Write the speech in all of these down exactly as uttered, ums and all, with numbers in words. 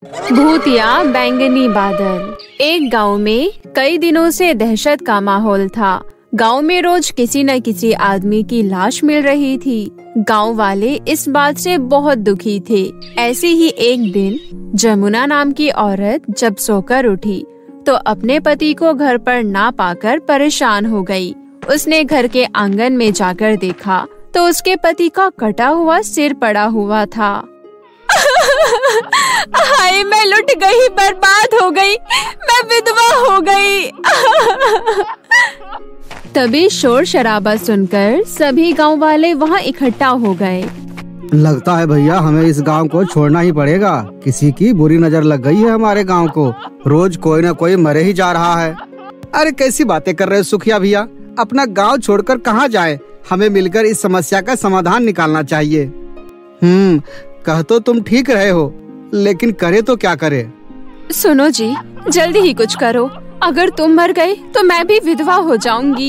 भूतिया बैंगनी बादल। एक गांव में कई दिनों से दहशत का माहौल था। गांव में रोज किसी न किसी आदमी की लाश मिल रही थी। गांव वाले इस बात से बहुत दुखी थे। ऐसे ही एक दिन जमुना नाम की औरत जब सोकर उठी तो अपने पति को घर पर ना पाकर परेशान हो गई। उसने घर के आंगन में जाकर देखा तो उसके पति का कटा हुआ सिर पड़ा हुआ था। हाय, मैं लुट गई, बर्बाद हो गई, मैं विधवा हो गई। तभी शोर शराबा सुनकर सभी गांव वाले वहां इकट्ठा हो गए। लगता है भैया हमें इस गांव को छोड़ना ही पड़ेगा। किसी की बुरी नजर लग गई है हमारे गांव को। रोज कोई न कोई मरे ही जा रहा है। अरे कैसी बातें कर रहे हो सुखिया भैया, अपना गांव छोड़कर कहाँ जाए? हमें मिलकर इस समस्या का समाधान निकालना चाहिए। हम्म कह तो तुम ठीक रहे हो, लेकिन करे तो क्या करे? सुनो जी, जल्दी ही कुछ करो। अगर तुम मर गए तो मैं भी विधवा हो जाऊंगी।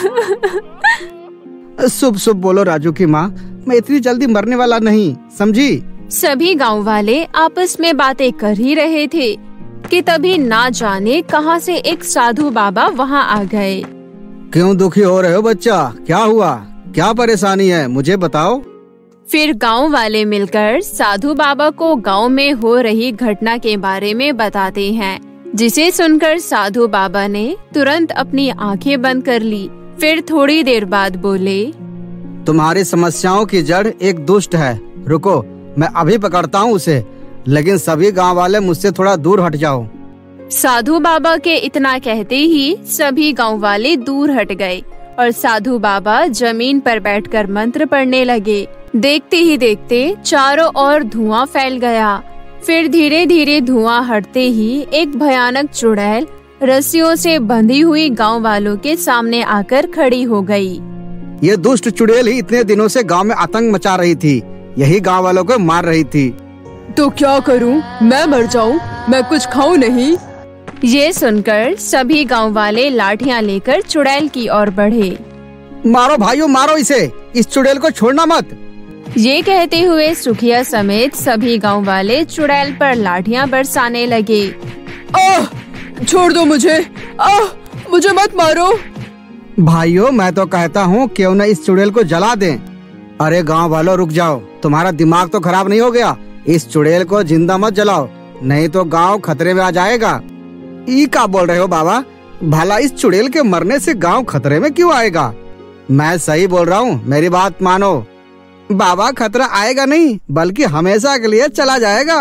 शुभ शुभ बोलो राजू की माँ, मैं इतनी जल्दी मरने वाला नहीं, समझी? सभी गांव वाले आपस में बातें कर ही रहे थे कि तभी ना जाने कहां से एक साधु बाबा वहां आ गए। क्यों दुखी हो रहे हो बच्चा? क्या हुआ? क्या परेशानी है? मुझे बताओ। फिर गांव वाले मिलकर साधु बाबा को गांव में हो रही घटना के बारे में बताते हैं, जिसे सुनकर साधु बाबा ने तुरंत अपनी आंखें बंद कर ली। फिर थोड़ी देर बाद बोले, तुम्हारी समस्याओं की जड़ एक दुष्ट है। रुको, मैं अभी पकड़ता हूँ उसे, लेकिन सभी गांव वाले मुझसे थोड़ा दूर हट जाओ। साधु बाबा के इतना कहते ही सभी गांव वाले दूर हट गए और साधु बाबा जमीन पर बैठकर मंत्र पढ़ने लगे। देखते ही देखते चारों ओर धुआं फैल गया। फिर धीरे धीरे धुआं हटते ही एक भयानक चुड़ैल रस्सियों से बंधी हुई गांव वालों के सामने आकर खड़ी हो गई। ये दुष्ट चुड़ैल ही इतने दिनों से गांव में आतंक मचा रही थी, यही गांव वालों को मार रही थी। तो क्या करूं? मैं मर जाऊं? मैं कुछ खाऊं नहीं? ये सुनकर सभी गांव वाले लाठियां लेकर चुड़ैल की ओर बढ़े। मारो भाइयों, मारो इसे, इस चुड़ैल को छोड़ना मत। ये कहते हुए सुखिया समेत सभी गांव वाले चुड़ैल पर लाठियां बरसाने लगे। आह! छोड़ दो मुझे, आह! मुझे मत मारो। भाइयों, मैं तो कहता हूँ क्यों न इस चुड़ैल को जला दें। अरे गांव वालों रुक जाओ, तुम्हारा दिमाग तो खराब नहीं हो गया? इस चुड़ैल को जिंदा मत जलाओ, नहीं तो गांव खतरे में आ जाएगा। ई क्या बोल रहे हो बाबा? भला इस चुड़ैल के मरने से गांव खतरे में क्यों आएगा? मैं सही बोल रहा हूँ, मेरी बात मानो। बाबा, खतरा आएगा नहीं बल्कि हमेशा के लिए चला जाएगा।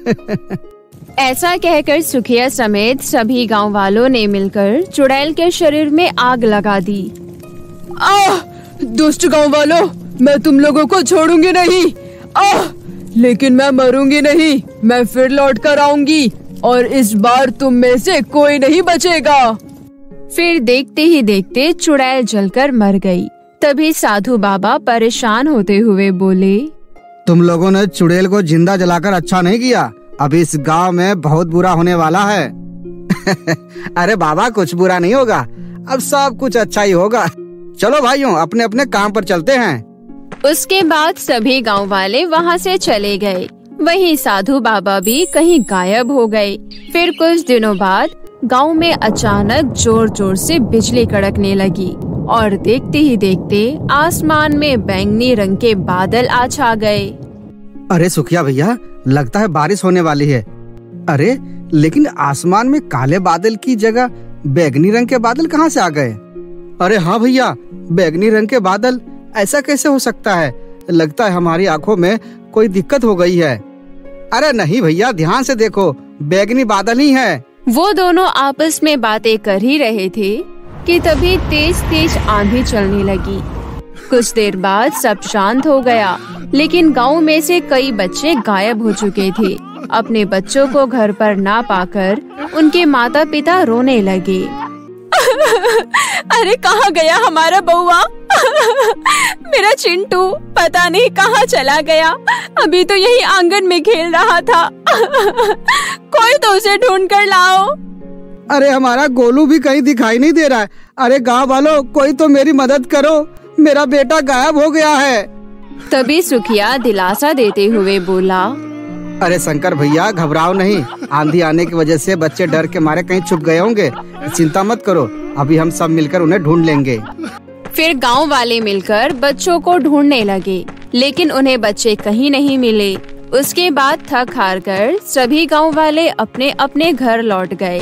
ऐसा कहकर सुखिया समेत सभी गांव वालों ने मिलकर चुड़ैल के शरीर में आग लगा दी। आह! दुष्ट गांव वालों, मैं तुम लोगों को छोड़ूंगी नहीं। आह! लेकिन मैं मरूंगी नहीं, मैं फिर लौट कर आऊंगी और इस बार तुम में से कोई नहीं बचेगा। फिर देखते ही देखते चुड़ैल जलकर मर गई। तभी साधु बाबा परेशान होते हुए बोले, तुम लोगों ने चुड़ैल को जिंदा जलाकर अच्छा नहीं किया। अब इस गांव में बहुत बुरा होने वाला है। अरे बाबा, कुछ बुरा नहीं होगा, अब सब कुछ अच्छा ही होगा। चलो भाइयों, अपने अपने काम पर चलते हैं। उसके बाद सभी गांव वाले वहां से चले गए। वहीं साधु बाबा भी कहीं गायब हो गए। फिर कुछ दिनों बाद गांव में अचानक जोर जोर से बिजली कड़कने लगी और देखते ही देखते आसमान में बैंगनी रंग के बादल आ छा गए। अरे सुखिया भैया, लगता है बारिश होने वाली है। अरे लेकिन आसमान में काले बादल की जगह बैंगनी रंग के बादल कहाँ से आ गए? अरे हाँ भैया, बैंगनी रंग के बादल, ऐसा कैसे हो सकता है? लगता है हमारी आंखों में कोई दिक्कत हो गई है। अरे नहीं भैया, ध्यान से देखो, बैंगनी बादल ही है। वो दोनों आपस में बातें कर ही रहे थे कि तभी तेज तेज आंधी चलने लगी। कुछ देर बाद सब शांत हो गया, लेकिन गांव में से कई बच्चे गायब हो चुके थे। अपने बच्चों को घर पर ना पाकर उनके माता पिता रोने लगे। अरे कहाँ गया हमारा बउआ? मेरा चिंटू पता नहीं कहाँ चला गया। अभी तो यही आंगन में खेल रहा था। कोई तो उसे ढूंढ कर लाओ। अरे हमारा गोलू भी कहीं दिखाई नहीं दे रहा है। अरे गांव वालों, कोई तो मेरी मदद करो, मेरा बेटा गायब हो गया है। तभी सुखिया दिलासा देते हुए बोला, अरे शंकर भैया घबराओ नहीं, आंधी आने की वजह से बच्चे डर के मारे कहीं छुप गए होंगे। चिंता मत करो, अभी हम सब मिलकर उन्हें ढूंढ लेंगे। फिर गांव वाले मिलकर बच्चों को ढूंढने लगे, लेकिन उन्हें बच्चे कहीं नहीं मिले। उसके बाद थक हार कर सभी गांव वाले अपने अपने घर लौट गए।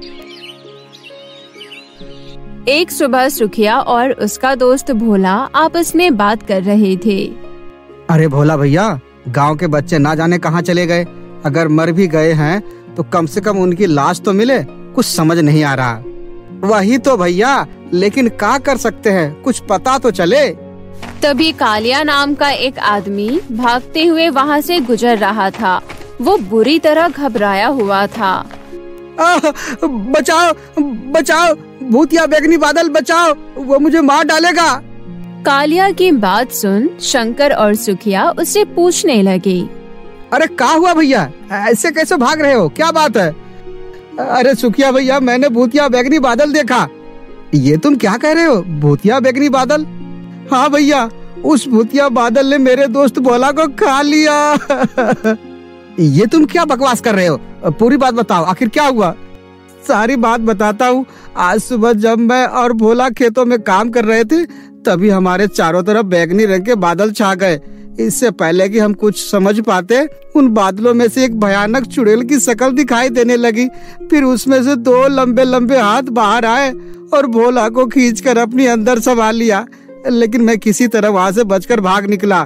एक सुबह सुखिया और उसका दोस्त भोला आपस में बात कर रहे थे। अरे भोला भैया, गांव के बच्चे ना जाने कहाँ चले गए। अगर मर भी गए हैं तो कम से कम उनकी लाश तो मिले, कुछ समझ नहीं आ रहा। वही तो भैया, लेकिन क्या कर सकते हैं, कुछ पता तो चले। तभी कालिया नाम का एक आदमी भागते हुए वहाँ से गुजर रहा था। वो बुरी तरह घबराया हुआ था। आ, बचाओ बचाओ, भूतिया बैगनी बादल बचाओ, वो मुझे मार डालेगा। कालिया की बात सुन शंकर और सुखिया उससे पूछने लगे। अरे क्या हुआ भैया, ऐसे कैसे भाग रहे हो, क्या बात है? अरे सुखिया भैया, मैंने भूतिया बैगनी बादल देखा। ये तुम क्या कह रहे हो, भूतिया बैगनी बादल? हाँ भैया, उस भूतिया बादल ने मेरे दोस्त भोला को खा लिया। ये तुम क्या बकवास कर रहे हो, पूरी बात बताओ, आखिर क्या हुआ? सारी बात बताता हूँ। आज सुबह जब मैं और भोला खेतों में काम कर रहे थे, तभी हमारे चारों तरफ बैगनी रंग के बादल छा गए। इससे पहले कि हम कुछ समझ पाते, उन बादलों में से एक भयानक चुड़ैल की शक्ल दिखाई देने लगी। फिर उसमें से दो लंबे लंबे हाथ बाहर आए और भोला को खींचकर अपने अंदर समा लिया, लेकिन मैं किसी तरह वहाँ से बचकर भाग निकला।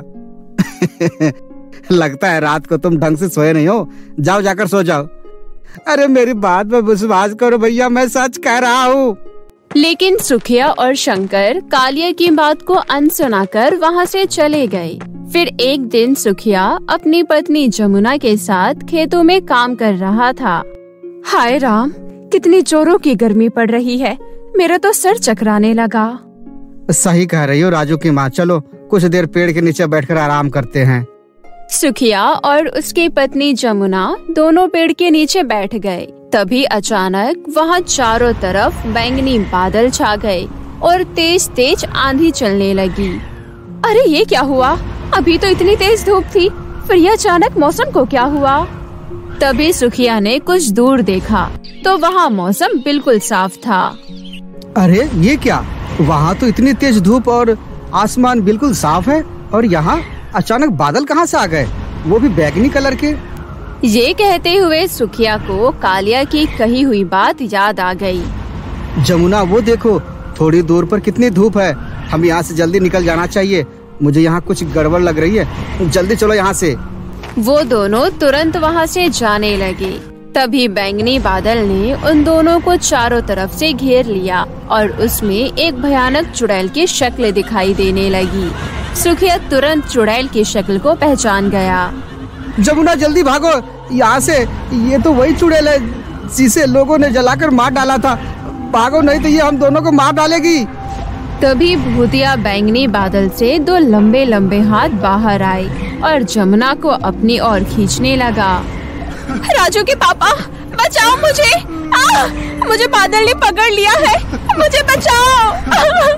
लगता है रात को तुम ढंग से सोए नहीं हो, जाओ जाकर सो जाओ। अरे मेरी बात में विश्वास करो भैया, मैं सच कह रहा हूँ। लेकिन सुखिया और शंकर कालिया की बात को अनसुना कर वहाँ से चले गए। फिर एक दिन सुखिया अपनी पत्नी जमुना के साथ खेतों में काम कर रहा था। हाय राम, कितनी जोरों की गर्मी पड़ रही है, मेरा तो सर चकराने लगा। सही कह रही हो राजू की माँ, चलो कुछ देर पेड़ के नीचे बैठकर आराम करते हैं। सुखिया और उसकी पत्नी जमुना दोनों पेड़ के नीचे बैठ गए। तभी अचानक वहाँ चारों तरफ बैंगनी बादल छा गए और तेज तेज आंधी चलने लगी। अरे ये क्या हुआ, अभी तो इतनी तेज धूप थी, फिर ये अचानक मौसम को क्या हुआ? तभी सुखिया ने कुछ दूर देखा तो वहाँ मौसम बिल्कुल साफ था। अरे ये क्या, वहाँ तो इतनी तेज धूप और आसमान बिल्कुल साफ है, और यहाँ अचानक बादल कहाँ से आ गए, वो भी बैगनी कलर के? ये कहते हुए सुखिया को कालिया की कही हुई बात याद आ गई। जमुना वो देखो, थोड़ी दूर पर कितनी धूप है, हम यहाँ से जल्दी निकल जाना चाहिए। मुझे यहाँ कुछ गड़बड़ लग रही है, जल्दी चलो यहाँ से। वो दोनों तुरंत वहाँ से जाने लगे। तभी बैंगनी बादल ने उन दोनों को चारों तरफ से घेर लिया और उसमें एक भयानक चुड़ैल की शक्ल दिखाई देने लगी। सुखिया तुरंत चुड़ैल की शक्ल को पहचान गया। जमुना जल्दी भागो यहाँ से, ये तो वही चुड़ैल है जिसे लोगों ने जलाकर मार डाला था। भागो नहीं तो ये हम दोनों को मार डालेगी। तभी भूतिया बैंगनी बादल से दो लंबे लंबे हाथ बाहर आए और जमुना को अपनी ओर खींचने लगा। राजू के पापा, बचाओ मुझे, आ, मुझे बादल ने पकड़ लिया है, मुझे बचाओ।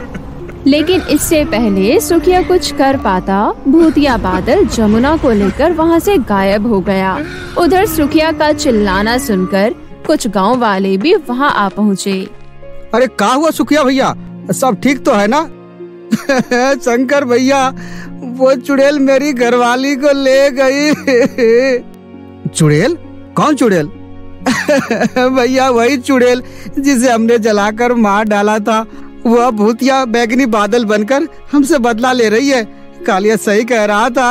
लेकिन इससे पहले सुखिया कुछ कर पाता, भूतिया बादल जमुना को लेकर वहाँ से गायब हो गया। उधर सुखिया का चिल्लाना सुनकर कुछ गांव वाले भी वहाँ आ पहुँचे। अरे क्या हुआ सुखिया भैया, सब ठीक तो है ना? शंकर भैया, वो चुड़ैल मेरी घरवाली को ले गई। चुड़ैल? कौन चुड़ैल? भैया वही चुड़ैल जिसे हमने जलाकर मार डाला था। वह भूतिया बैगनी बादल बनकर हमसे बदला ले रही है। कालिया सही कह रहा था।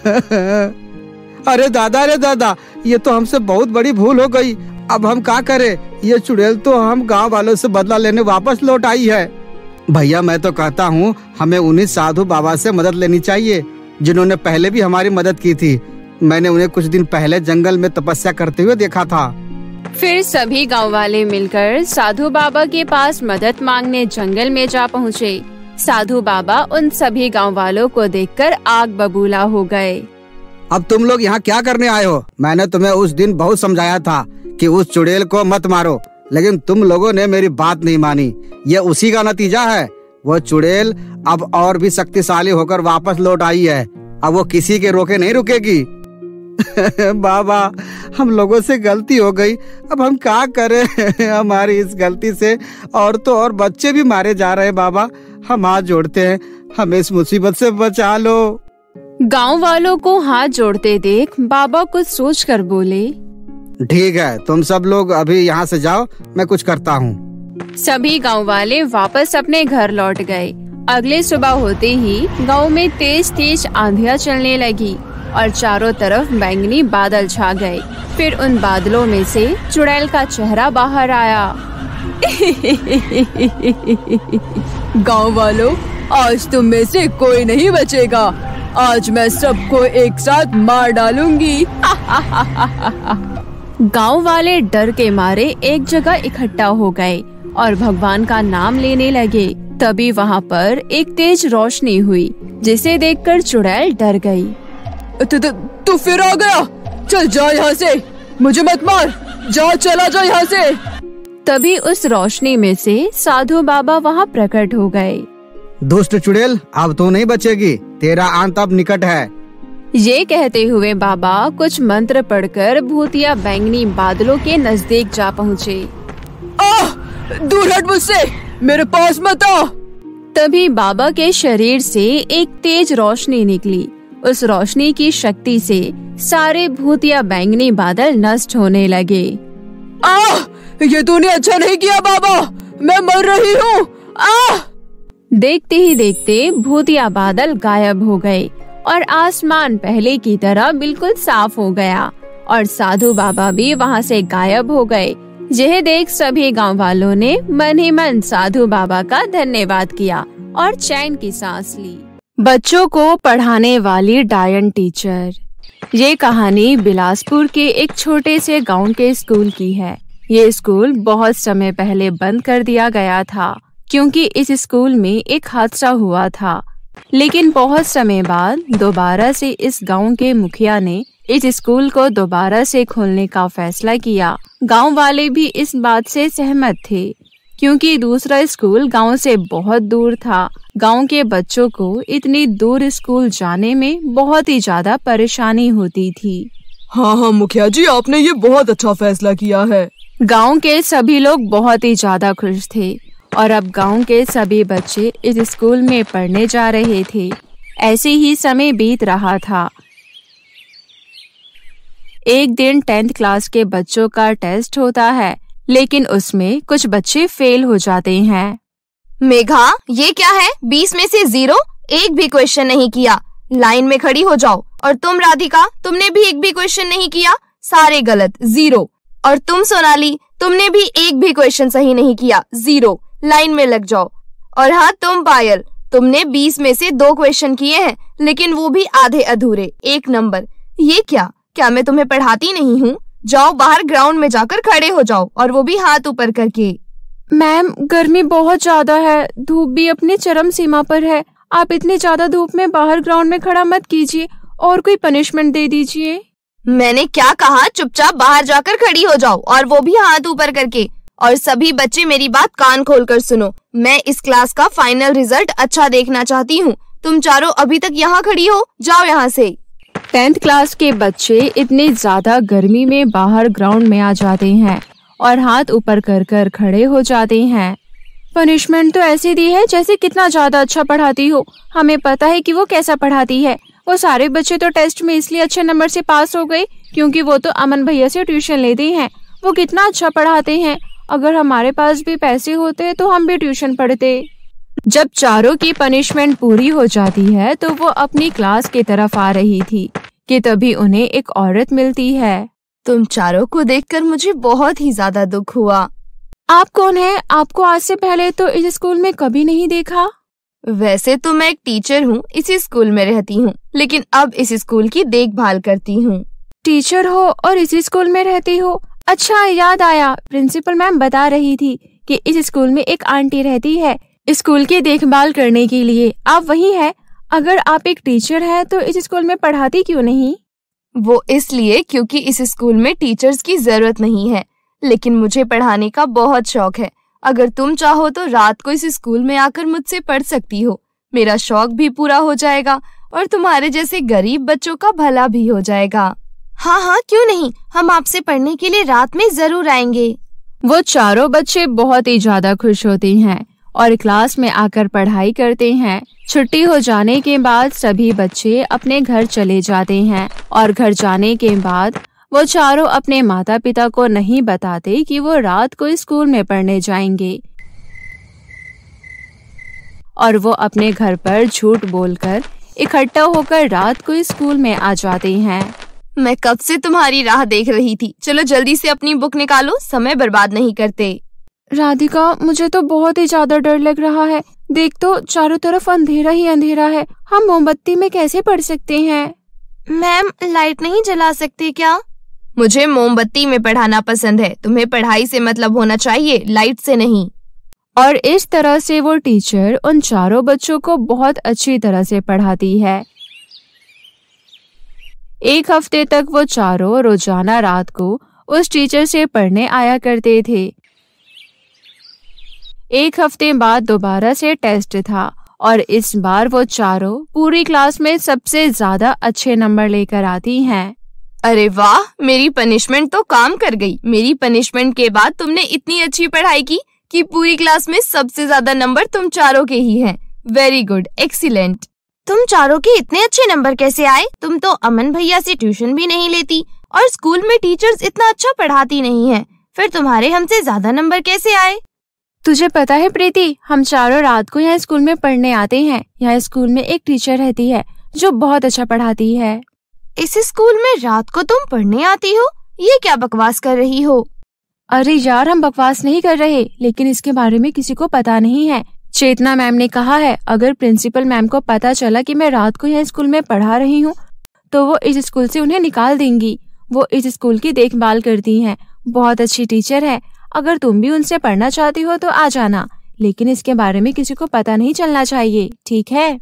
अरे दादा, अरे दादा, ये तो हमसे बहुत बड़ी भूल हो गई। अब हम क्या करें? ये चुड़ैल तो हम गांव वालों से बदला लेने वापस लौट आई है। भैया मैं तो कहता हूँ हमें उन्हीं साधु बाबा से मदद लेनी चाहिए जिन्होंने पहले भी हमारी मदद की थी। मैंने उन्हें कुछ दिन पहले जंगल में तपस्या करते हुए देखा था। फिर सभी गांव वाले मिलकर साधु बाबा के पास मदद मांगने जंगल में जा पहुँचे। साधु बाबा उन सभी गांव वालों को देखकर आग बबूला हो गए। अब तुम लोग यहाँ क्या करने आए हो? मैंने तुम्हें उस दिन बहुत समझाया था कि उस चुड़ैल को मत मारो, लेकिन तुम लोगों ने मेरी बात नहीं मानी। ये उसी का नतीजा है। वो चुड़ैल अब और भी शक्तिशाली होकर वापस लौट आई है। अब वो किसी के रोके नहीं रुकेगी। बाबा, हम लोगों से गलती हो गई, अब हम क्या करें? हमारी इस गलती से और तो और बच्चे भी मारे जा रहे हैं। बाबा, हम हाथ जोड़ते हैं, हमें इस मुसीबत से बचा लो। गांव वालों को हाथ जोड़ते देख बाबा कुछ सोच कर बोले, ठीक है, तुम सब लोग अभी यहाँ से जाओ, मैं कुछ करता हूँ। सभी गांव वाले वापस अपने घर लौट गए। अगले सुबह होते ही गांव में तेज तेज आंधियां चलने लगी और चारों तरफ बैंगनी बादल छा गए। फिर उन बादलों में से चुड़ैल का चेहरा बाहर आया। गांव वालों, आज तुम में से कोई नहीं बचेगा। आज मैं सबको एक साथ मार डालूंगी। गांव वाले डर के मारे एक जगह इकट्ठा हो गए और भगवान का नाम लेने लगे। तभी वहाँ पर एक तेज रोशनी हुई, जिसे देखकर चुड़ैल डर गई। तू तू फिर आ गया? चल जा यहाँ से, मुझे मत मार, जा चला जा यहाँ से। तभी उस रोशनी में से साधु बाबा वहाँ प्रकट हो गए। दुष्ट चुड़ैल, अब तू नहीं बचेगी, तेरा अंत अब निकट है। ये कहते हुए बाबा कुछ मंत्र पढ़कर भूतिया बैंगनी बादलों के नजदीक जा पहुँचे। आह, दूर हट मुझसे, मेरे पास मत आ। तभी बाबा के शरीर से एक तेज रोशनी निकली। उस रोशनी की शक्ति से सारे भूतिया बैंगनी बादल नष्ट होने लगे। आह, ये तूने अच्छा नहीं किया बाबा, मैं मर रही हूँ। आह! देखते ही देखते भूतिया बादल गायब हो गए और आसमान पहले की तरह बिल्कुल साफ हो गया और साधु बाबा भी वहाँ से गायब हो गए। यह देख सभी गांव वालों ने मन ही मन साधु बाबा का धन्यवाद किया और चैन की सांस ली। बच्चों को पढ़ाने वाली डायन टीचर। ये कहानी बिलासपुर के एक छोटे से गांव के स्कूल की है। ये स्कूल बहुत समय पहले बंद कर दिया गया था क्योंकि इस स्कूल में एक हादसा हुआ था। लेकिन बहुत समय बाद दोबारा से इस गांव के मुखिया ने इस स्कूल को दोबारा से खोलने का फैसला किया। गांव वाले भी इस बात से सहमत थे क्योंकि दूसरा स्कूल गांव से बहुत दूर था। गांव के बच्चों को इतनी दूर स्कूल जाने में बहुत ही ज्यादा परेशानी होती थी। हाँ हाँ मुखिया जी, आपने ये बहुत अच्छा फैसला किया है। गांव के सभी लोग बहुत ही ज्यादा खुश थे और अब गांव के सभी बच्चे इस स्कूल में पढ़ने जा रहे थे। ऐसे ही समय बीत रहा था। एक दिन टेंथ क्लास के बच्चों का टेस्ट होता है, लेकिन उसमें कुछ बच्चे फेल हो जाते हैं। मेघा, ये क्या है? बीस में से जीरो, एक भी क्वेश्चन नहीं किया। लाइन में खड़ी हो जाओ। और तुम राधिका, तुमने भी एक भी क्वेश्चन नहीं किया, सारे गलत, जीरो। और तुम सोनाली, तुमने भी एक भी क्वेश्चन सही नहीं किया, जीरो। लाइन में लग जाओ। और हाँ तुम पायल, तुमने बीस में से दो क्वेश्चन किए हैं, लेकिन वो भी आधे अधूरे, एक नंबर। ये क्या क्या मैं तुम्हें पढ़ाती नहीं हूँ? जाओ बाहर ग्राउंड में जाकर खड़े हो जाओ, और वो भी हाथ ऊपर करके। मैम, गर्मी बहुत ज्यादा है, धूप भी अपनी चरम सीमा पर है। आप इतनी ज्यादा धूप में बाहर ग्राउंड में खड़ा मत कीजिए और कोई पनिशमेंट दे दीजिए। मैंने क्या कहा? चुपचाप बाहर जाकर खड़ी हो जाओ, और वो भी हाथ ऊपर करके। और सभी बच्चे मेरी बात कान खोलकर सुनो, मैं इस क्लास का फाइनल रिजल्ट अच्छा देखना चाहती हूँ। तुम चारों अभी तक यहाँ खड़ी हो, जाओ यहाँ से। टेंथ क्लास के बच्चे इतनी ज्यादा गर्मी में बाहर ग्राउंड में आ जाते हैं और हाथ ऊपर कर कर खड़े हो जाते हैं। पनिशमेंट तो ऐसी दी है जैसे कितना ज्यादा अच्छा पढ़ाती हो। हमें पता है कि वो कैसा पढ़ाती है। वो सारे बच्चे तो टेस्ट में इसलिए अच्छे नंबर से पास हो गए क्योंकि वो तो अमन भैया से ट्यूशन लेते हैं। वो कितना अच्छा पढ़ाते हैं। अगर हमारे पास भी पैसे होते तो हम भी ट्यूशन पढ़ते। जब चारों की पनिशमेंट पूरी हो जाती है तो वो अपनी क्लास की तरफ आ रही थी कि तभी उन्हें एक औरत मिलती है। तुम चारों को देखकर मुझे बहुत ही ज्यादा दुख हुआ। आप कौन है? आपको आज से पहले तो इस स्कूल में कभी नहीं देखा। वैसे तो मैं एक टीचर हूँ, इसी स्कूल में रहती हूँ, लेकिन अब इस स्कूल की देखभाल करती हूँ। टीचर हो और इसी स्कूल में रहती हो? अच्छा, याद आया, प्रिंसिपल मैम बता रही थी कि इस स्कूल में एक आंटी रहती है स्कूल की देखभाल करने के लिए। आप वही है? अगर आप एक टीचर हैं तो इस स्कूल में पढ़ाती क्यों नहीं? वो इसलिए क्योंकि इस स्कूल में टीचर्स की जरूरत नहीं है, लेकिन मुझे पढ़ाने का बहुत शौक है। अगर तुम चाहो तो रात को इस स्कूल में आकर मुझसे पढ़ सकती हो। मेरा शौक भी पूरा हो जाएगा और तुम्हारे जैसे गरीब बच्चों का भला भी हो जाएगा। हाँ हाँ क्यों नहीं, हम आपसे पढ़ने के लिए रात में जरूर आएंगे। वो चारों बच्चे बहुत ही ज्यादा खुश होते हैं और क्लास में आकर पढ़ाई करते हैं। छुट्टी हो जाने के बाद सभी बच्चे अपने घर चले जाते हैं और घर जाने के बाद वो चारों अपने माता पिता को नहीं बताते कि वो रात को स्कूल में पढ़ने जाएंगे और वो अपने घर पर झूठ बोलकर इकट्ठा होकर रात को स्कूल में आ जाते हैं। मैं कब से तुम्हारी राह देख रही थी। चलो जल्दी से अपनी बुक निकालो, समय बर्बाद नहीं करते। राधिका, मुझे तो बहुत ही ज्यादा डर लग रहा है। देख तो चारों तरफ अंधेरा ही अंधेरा है। हम मोमबत्ती में कैसे पढ़ सकते हैं? मैम, लाइट नहीं जला सकते क्या? मुझे मोमबत्ती में पढ़ाना पसंद है। तुम्हें पढ़ाई से मतलब होना चाहिए, लाइट से नहीं। और इस तरह से वो टीचर उन चारों बच्चों को बहुत अच्छी तरह से पढ़ाती है। एक हफ्ते तक वो चारों रोजाना रात को उस टीचर से पढ़ने आया करते थे। एक हफ्ते बाद दोबारा से टेस्ट था और इस बार वो चारों पूरी क्लास में सबसे ज्यादा अच्छे नंबर लेकर आती हैं। अरे वाह, मेरी पनिशमेंट तो काम कर गई। मेरी पनिशमेंट के बाद तुमने इतनी अच्छी पढ़ाई की कि पूरी क्लास में सबसे ज्यादा नंबर तुम चारों के ही हैं। Very good, excellent. तुम चारों के इतने अच्छे नंबर कैसे आए? तुम तो अमन भैया से ट्यूशन भी नहीं लेती और स्कूल में टीचर्स इतना अच्छा पढ़ाती नहीं है, फिर तुम्हारे हमसे ज्यादा नंबर कैसे आए? तुझे पता है प्रीति, हम चारों रात को यहाँ स्कूल में पढ़ने आते हैं। यहाँ स्कूल में एक टीचर रहती है जो बहुत अच्छा पढ़ाती है। इस स्कूल में रात को तुम पढ़ने आती हो? ये क्या बकवास कर रही हो? अरे यार, हम बकवास नहीं कर रहे, लेकिन इसके बारे में किसी को पता नहीं है। चेतना मैम ने कहा है अगर प्रिंसिपल मैम को पता चला कि मैं रात को यहाँ स्कूल में पढ़ा रही हूँ तो वो इस स्कूल से उन्हें निकाल देंगी। वो इस स्कूल की देखभाल करती हैं, बहुत अच्छी टीचर है। अगर तुम भी उनसे पढ़ना चाहती हो तो आ जाना, लेकिन इसके बारे में किसी को पता नहीं चलना चाहिए, ठीक है?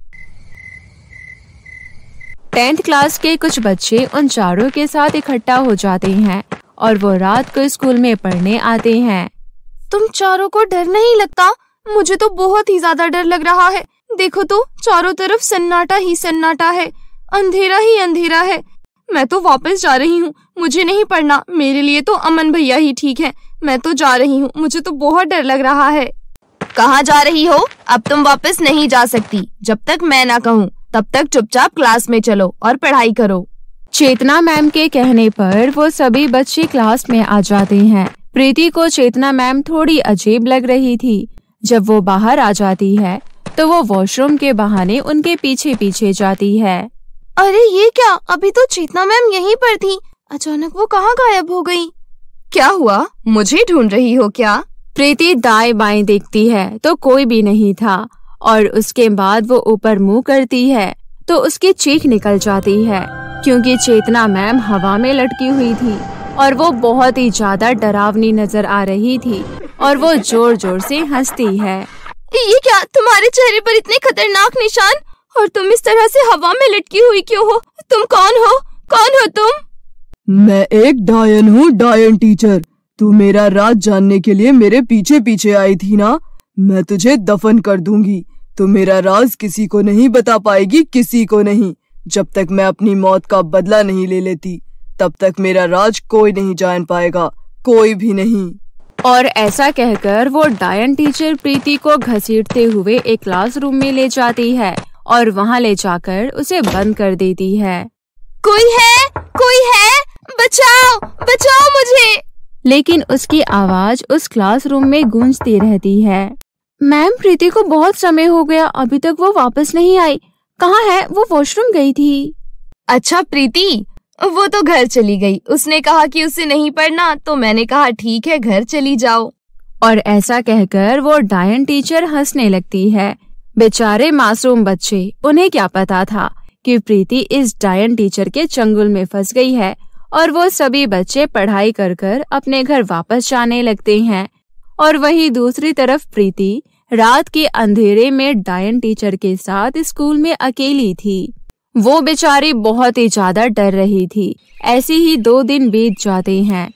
टेंथ क्लास के कुछ बच्चे उन चारों के साथ इकट्ठा हो जाते हैं और वो रात को स्कूल में पढ़ने आते हैं। तुम चारों को डर नहीं लगता? मुझे तो बहुत ही ज्यादा डर लग रहा है। देखो तो, चारों तरफ सन्नाटा ही सन्नाटा है, अंधेरा ही अंधेरा है। मैं तो वापस जा रही हूँ, मुझे नहीं पढ़ना। मेरे लिए तो अमन भैया ही ठीक है। मैं तो जा रही हूँ, मुझे तो बहुत डर लग रहा है। कहाँ जा रही हो? अब तुम वापस नहीं जा सकती। जब तक मैं ना कहूँ तब तक चुपचाप क्लास में चलो और पढ़ाई करो। चेतना मैम के कहने पर वो सभी बच्चे क्लास में आ जाते हैं। प्रीति को चेतना मैम थोड़ी अजीब लग रही थी। जब वो बाहर आ जाती है तो वो वॉशरूम के बहाने उनके पीछे पीछे जाती है। अरे ये क्या, अभी तो चेतना मैम यहीं पर थी, अचानक वो कहाँ गायब हो गई? क्या हुआ, मुझे ढूंढ रही हो क्या? प्रीति दाएं बाएं देखती है तो कोई भी नहीं था और उसके बाद वो ऊपर मुंह करती है तो उसकी चीख निकल जाती है क्योंकि चेतना मैम हवा में लटकी हुई थी और वो बहुत ही ज्यादा डरावनी नजर आ रही थी और वो जोर जोर से हंसती है। ये क्या, तुम्हारे चेहरे पर इतने खतरनाक निशान और तुम इस तरह से हवा में लटकी हुई क्यों हो? तुम कौन हो? कौन हो तुम? मैं एक डायन हूँ, डायन टीचर। तू मेरा राज जानने के लिए मेरे पीछे पीछे आई थी ना? मैं तुझे दफन कर दूंगी। तू मेरा राज किसी को नहीं बता पाएगी, किसी को नहीं। जब तक मैं अपनी मौत का बदला नहीं ले लेती तब तक मेरा राज कोई नहीं जान पाएगा, कोई भी नहीं। और ऐसा कहकर वो डायन टीचर प्रीति को घसीटते हुए एक क्लासरूम में ले जाती है और वहाँ ले जाकर उसे बंद कर देती है। कोई है, कोई है, बचाओ, बचाओ मुझे। लेकिन उसकी आवाज उस क्लासरूम में गूंजती रहती है। मैम, प्रीति को बहुत समय हो गया, अभी तक वो वापस नहीं आई। कहाँ है वो? वॉशरूम गई थी। अच्छा प्रीति, वो तो घर चली गई। उसने कहा कि उसे नहीं पढ़ना तो मैंने कहा ठीक है, घर चली जाओ। और ऐसा कहकर वो डायन टीचर हंसने लगती है। बेचारे मासूम बच्चे, उन्हें क्या पता था कि प्रीति इस डायन टीचर के चंगुल में फंस गई है और वो सभी बच्चे पढ़ाई कर कर अपने घर वापस जाने लगते हैं। और वहीं दूसरी तरफ प्रीति रात के अंधेरे में डायन टीचर के साथ स्कूल में अकेली थी। वो बेचारी बहुत ही ज्यादा डर रही थी। ऐसे ही दो दिन बीत जाते हैं।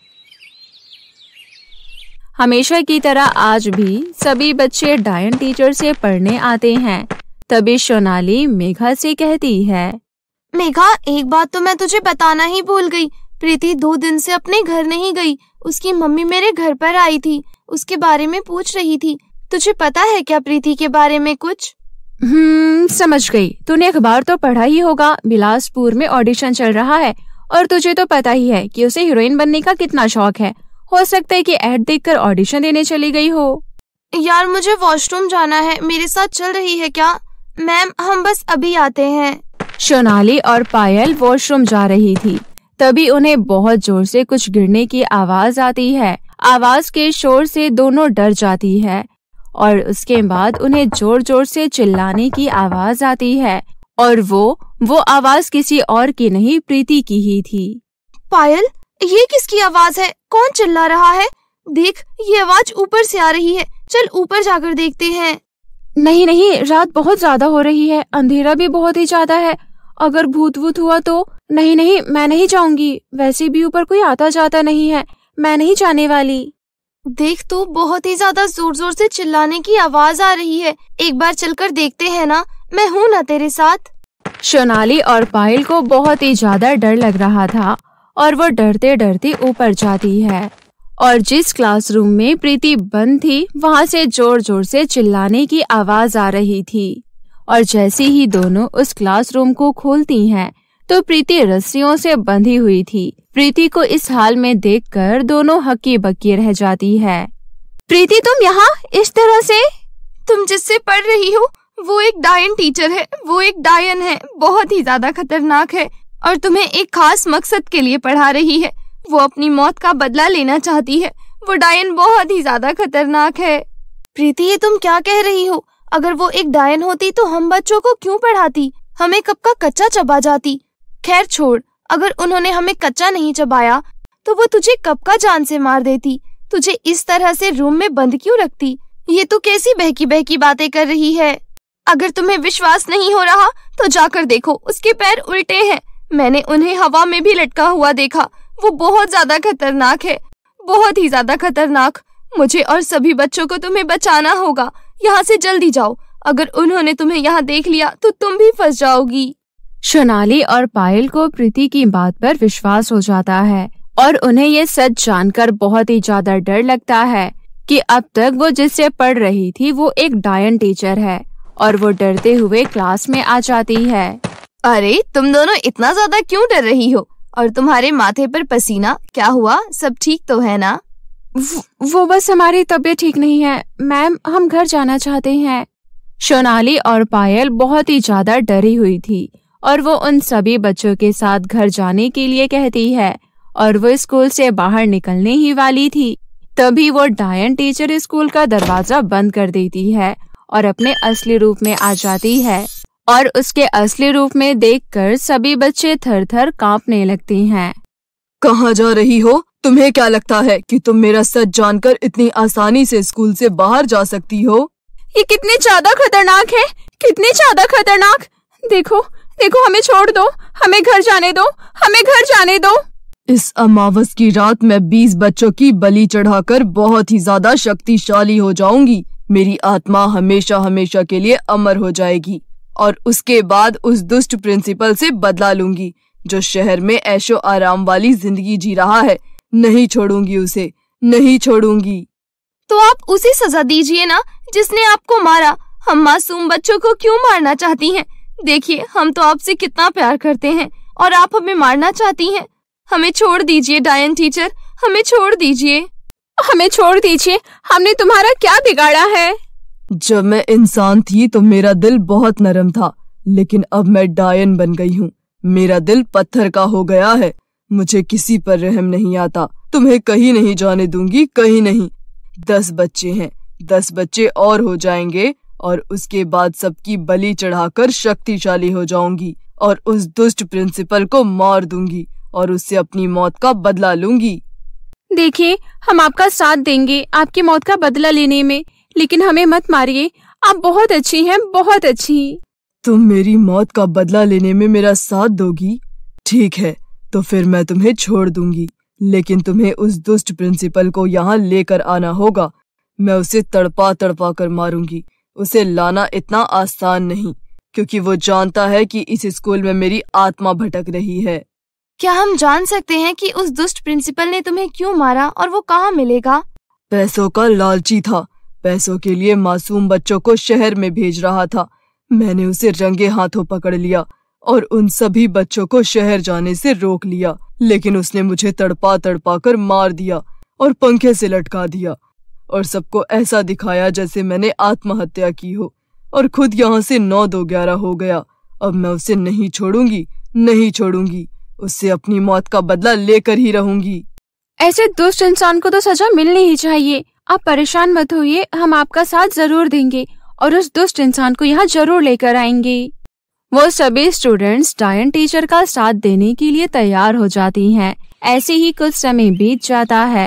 हमेशा की तरह आज भी सभी बच्चे डायन टीचर से पढ़ने आते हैं। तभी सोनाली मेघा से कहती है, मेघा, एक बात तो मैं तुझे बताना ही भूल गई। प्रीति दो दिन से अपने घर नहीं गई। उसकी मम्मी मेरे घर पर आई थी, उसके बारे में पूछ रही थी। तुझे पता है क्या प्रीति के बारे में कुछ? हम्म समझ गई। तूने अखबार तो पढ़ा ही होगा, बिलासपुर में ऑडिशन चल रहा है और तुझे तो पता ही है कि उसे हीरोइन बनने का कितना शौक है। हो सकता है कि ऐड देखकर ऑडिशन देने चली गई हो। यार मुझे वॉशरूम जाना है, मेरे साथ चल रही है क्या? मैम हम बस अभी आते हैं। सोनाली और पायल वॉशरूम जा रही थी, तभी उन्हें बहुत जोर से कुछ गिरने की आवाज आती है। आवाज के शोर से दोनों डर जाती है और उसके बाद उन्हें जोर जोर से चिल्लाने की आवाज आती है और वो वो आवाज किसी और की नहीं, प्रीति की ही थी। पायल, ये किसकी आवाज है? कौन चिल्ला रहा है? देख, ये आवाज ऊपर से आ रही है। चल ऊपर जाकर देखते हैं। नहीं नहीं, रात बहुत ज्यादा हो रही है, अंधेरा भी बहुत ही ज्यादा है। अगर भूत वूत हुआ तो? नहीं नहीं, मैं नहीं जाऊंगी। वैसे भी ऊपर कोई आता जाता नहीं है, मैं नहीं जाने वाली। देख तो, बहुत ही ज्यादा जोर जोर से चिल्लाने की आवाज आ रही है। एक बार चलकर देखते हैं ना, मैं हूँ ना तेरे साथ। सोनाली और पायल को बहुत ही ज्यादा डर लग रहा था और वो डरते डरते ऊपर जाती है और जिस क्लासरूम में प्रीति बंद थी वहाँ से जोर जोर से चिल्लाने की आवाज आ रही थी। और जैसे ही दोनों उस क्लासरूम को खोलती हैं तो प्रीति रस्सियों से बंधी हुई थी। प्रीति को इस हाल में देखकर दोनों हक्की बक्की रह जाती है। प्रीति, तुम यहाँ इस तरह से? तुम जिससे पढ़ रही हो वो एक डायन टीचर है। वो एक डायन है, बहुत ही ज्यादा खतरनाक है और तुम्हें एक खास मकसद के लिए पढ़ा रही है। वो अपनी मौत का बदला लेना चाहती है। वो डायन बहुत ही ज्यादा खतरनाक है। प्रीति, ये तुम क्या कह रही हो? अगर वो एक डायन होती तो हम बच्चों को क्यों पढ़ाती? हमें कब का कच्चा चबा जाती। खैर छोड़, अगर उन्होंने हमें कच्चा नहीं चबाया तो वो तुझे कब का जान से मार देती। तुझे इस तरह से रूम में बंद क्यों रखती? ये तो कैसी बहकी बहकी बातें कर रही है। अगर तुम्हें विश्वास नहीं हो रहा तो जाकर देखो, उसके पैर उल्टे हैं। मैंने उन्हें हवा में भी लटका हुआ देखा। वो बहुत ज्यादा खतरनाक है, बहुत ही ज्यादा खतरनाक। मुझे और सभी बच्चों को तुम्हें बचाना होगा। यहाँ से जल्दी जाओ, अगर उन्होंने तुम्हें यहाँ देख लिया तो तुम भी फंस जाओगी। सोनाली और पायल को प्रीति की बात पर विश्वास हो जाता है और उन्हें ये सच जानकर बहुत ही ज्यादा डर लगता है कि अब तक वो जिससे पढ़ रही थी वो एक डायन टीचर है और वो डरते हुए क्लास में आ जाती है। अरे तुम दोनों इतना ज्यादा क्यों डर रही हो? और तुम्हारे माथे पर पसीना, क्या हुआ? सब ठीक तो है ना? वो, वो बस हमारी तबीयत ठीक नहीं है मैम, हम घर जाना चाहते हैं। सोनाली और पायल बहुत ही ज्यादा डरी हुई थी और वो उन सभी बच्चों के साथ घर जाने के लिए कहती है और वो स्कूल से बाहर निकलने ही वाली थी। तभी वो डायन टीचर स्कूल का दरवाजा बंद कर देती है और अपने असली रूप में आ जाती है और उसके असली रूप में देखकर सभी बच्चे थर थर कांपने लगते हैं। कहाँ जा रही हो? तुम्हें क्या लगता है कि तुम मेरा सच जानकर इतनी आसानी से स्कूल से बाहर जा सकती हो? ये कितने ज्यादा खतरनाक है, कितने ज्यादा खतरनाक। देखो देखो, हमें छोड़ दो, हमें घर जाने दो, हमें घर जाने दो। इस अमावस की रात मैं बीस बच्चों की बलि चढ़ाकर बहुत ही ज्यादा शक्तिशाली हो जाऊंगी। मेरी आत्मा हमेशा हमेशा के लिए अमर हो जाएगी और उसके बाद उस दुष्ट प्रिंसिपल से बदला लूंगी जो शहर में ऐशो आराम वाली जिंदगी जी रहा है। नहीं छोड़ूंगी उसे, नहीं छोड़ूंगी। तो आप उसे सजा दीजिए ना जिसने आपको मारा। हम मासूम बच्चों को क्यों मारना चाहती हैं? देखिए, हम तो आपसे कितना प्यार करते हैं और आप हमें मारना चाहती हैं। हमें छोड़ दीजिए डायन टीचर, हमें छोड़ दीजिए, हमें छोड़ दीजिए। हमने तुम्हारा क्या बिगाड़ा है? जब मैं इंसान थी तो मेरा दिल बहुत नरम था, लेकिन अब मैं डायन बन गई हूँ। मेरा दिल पत्थर का हो गया है। मुझे किसी पर रहम नहीं आता। तुम्हें कहीं नहीं जाने दूंगी, कहीं नहीं। दस बच्चे हैं, दस बच्चे और हो जाएंगे और उसके बाद सबकी बलि चढ़ाकर शक्तिशाली हो जाऊंगी और उस दुष्ट प्रिंसिपल को मार दूंगी और उससे अपनी मौत का बदला लूंगी। देखिए, हम आपका साथ देंगे आपकी मौत का बदला लेने में, लेकिन हमें मत मारिए। आप बहुत अच्छी हैं, बहुत अच्छी। तुम मेरी मौत का बदला लेने में मेरा साथ दोगी? ठीक है, तो फिर मैं तुम्हें छोड़ दूंगी, लेकिन तुम्हें उस दुष्ट प्रिंसिपल को यहाँ लेकर आना होगा। मैं उसे तड़पा तड़पा कर मारूंगी। उसे लाना इतना आसान नहीं, क्योंकि वो जानता है कि इस स्कूल में मेरी आत्मा भटक रही है। क्या हम जान सकते हैं कि उस दुष्ट प्रिंसिपल ने तुम्हें क्यों मारा और वो कहाँ मिलेगा? पैसों का लालची था। पैसों के लिए मासूम बच्चों को शहर में भेज रहा था। मैंने उसे रंगे हाथों पकड़ लिया और उन सभी बच्चों को शहर जाने से रोक लिया, लेकिन उसने मुझे तड़पा तड़पा कर मार दिया और पंखे से लटका दिया और सबको ऐसा दिखाया जैसे मैंने आत्महत्या की हो, और खुद यहाँ से नौ दो ग्यारह हो गया। अब मैं उसे नहीं छोड़ूंगी, नहीं छोड़ूंगी। उससे अपनी मौत का बदला लेकर ही रहूंगी। ऐसे दुष्ट इंसान को तो सजा मिलनी ही चाहिए। आप परेशान मत होइए, हम आपका साथ जरूर देंगे और उस दुष्ट इंसान को यहाँ जरूर लेकर आएंगे। वो सभी स्टूडेंट्स डायन टीचर का साथ देने के लिए तैयार हो जाती हैं। ऐसे ही कुछ समय बीत जाता है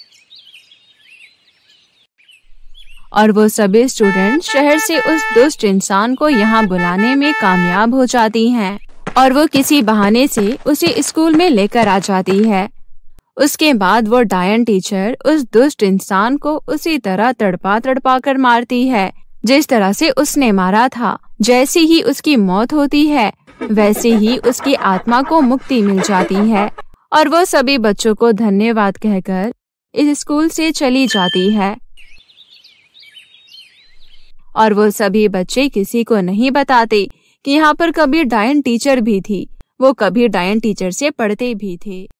और वो सभी स्टूडेंट शहर से उस दुष्ट इंसान को यहाँ बुलाने में कामयाब हो जाती हैं और वो किसी बहाने से उसे स्कूल में लेकर आ जाती है। उसके बाद वो डायन टीचर उस दुष्ट इंसान को उसी तरह तड़पा तड़पा कर मारती है जिस तरह से उसने मारा था। जैसी ही उसकी मौत होती है वैसे ही उसकी आत्मा को मुक्ति मिल जाती है और वो सभी बच्चों को धन्यवाद कहकर इस स्कूल से चली जाती है। और वो सभी बच्चे किसी को नहीं बताते कि यहाँ पर कभी डायन टीचर भी थी। वो कभी डायन टीचर से पढ़ते भी थे।